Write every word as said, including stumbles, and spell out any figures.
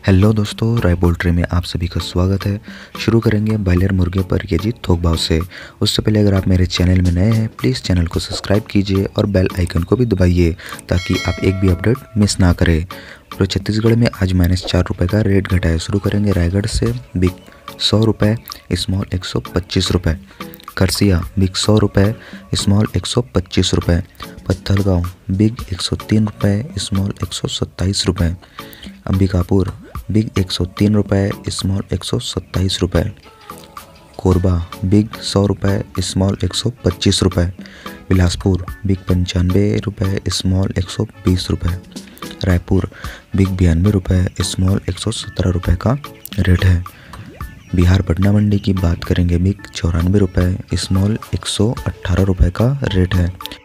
Hello दोस्तों, राय poultry में आप सभी का स्वागत है। शुरू करेंगे बॉयलर मुर्गे पर केजी थोक भाव से। उससे पहले अगर आप मेरे चैनल में नए हैं प्लीज़ चैनल को सब्सक्राइब कीजिए और बेल आइकन को भी दबाइए ताकि आप एक भी अपडेट मिस ना करें। तो छत्तीसगढ़ में आज माइनस चार रुपये का रेट घटा है। शुरू करेंगे रायगढ़ से। बिग सौ रुपये, स्मॉल एक सौ पच्चीस रुपये। खरसिया बिग सौ रुपये, स्मॉल एक सौ पच्चीस रुपये। पत्थलगांव बिग एक सौ तीन रुपये, स्मॉल एक सौ सत्ताईस रुपये। अंबिकापुर बिग एक सौ तीन रुपये, स्मॉल एक सौ सत्ताईस रुपये। कोरबा बिग सौ रुपये, स्मॉल एक सौ पच्चीस रुपये। बिलासपुर बिग पंचानवे रुपये, स्मॉल एक सौ बीस रुपये। रायपुर बिग बयानवे रुपये, स्मॉल एक सौ सत्रह रुपये का रेट है। बिहार पटना मंडी की बात करेंगे। बिग चौरानवे रुपये, स्मॉल एक सौ अट्ठारह रुपये का रेट है।